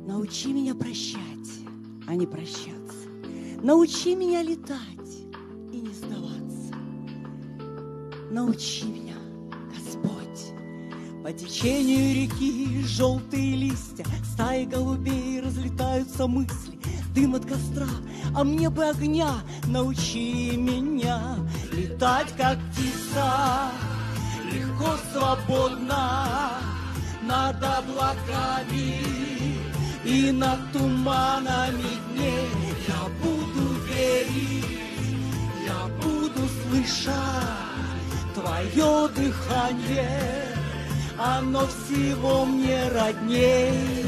Научи меня прощать, а не прощаться. Научи меня летать и не сдаваться. Научи меня, Господь. По течению реки желтые листья, стаи голубей, разлетаются мысли, дым от костра, а мне бы огня. Научи меня летать, как птица, легко, свободно, над облаками и над туманами дней. Я буду верить, я буду слышать твое дыхание, оно всего мне родней.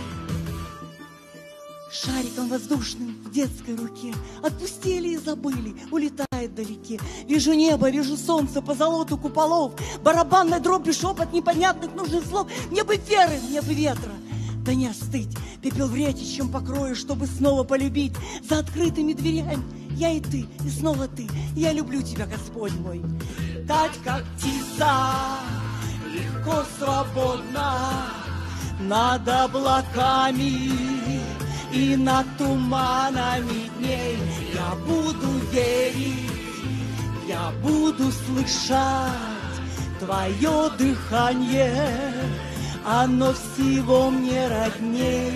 Шариком воздушным в детской руке отпустили и забыли, улетает вдалеке. Вижу небо, вижу солнце по золоту куполов, барабанной дробью шепот непонятных нужных слов. Мне бы веры, мне бы ветра, да не остыть. Пепел в ретищем покрою, чтобы снова полюбить. За открытыми дверями я и ты, и снова ты. Я люблю тебя, Господь мой. Летать, как птица, легко, свободно, над облаками и над туманами дней. Я буду верить, я буду слышать твое дыхание, оно всего мне родней.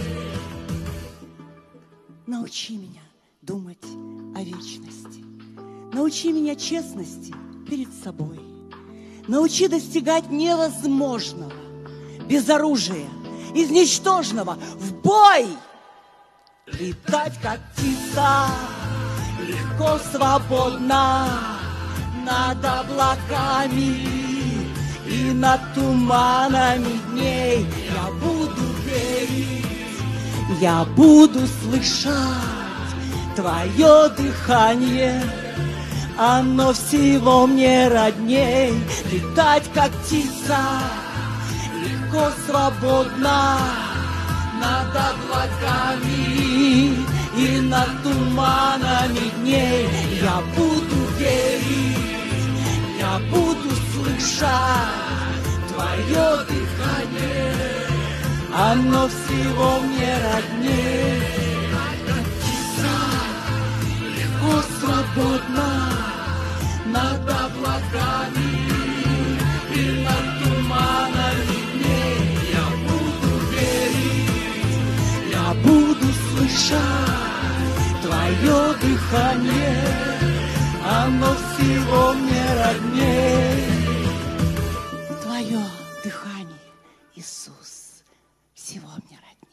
Научи меня думать о вечности, научи меня честности перед собой, научи достигать невозможного, без оружия, из ничтожного в бой. Летать, как птица, легко, свободно, над облаками и над туманами дней. Я буду верить, я буду слышать твое дыхание, оно всего мне родней. Летать, как птица, легко, свободно, над облаками и над туманами дней. Я буду верить, я буду слышать твое дыхание, оно всего мне родней. Как птица, легко, свободно, над облаками и над туманами дней. Я буду верить, я буду слышать твое дыхание, оно всего мне родней. Твое дыхание, Иисус, всего мне родней.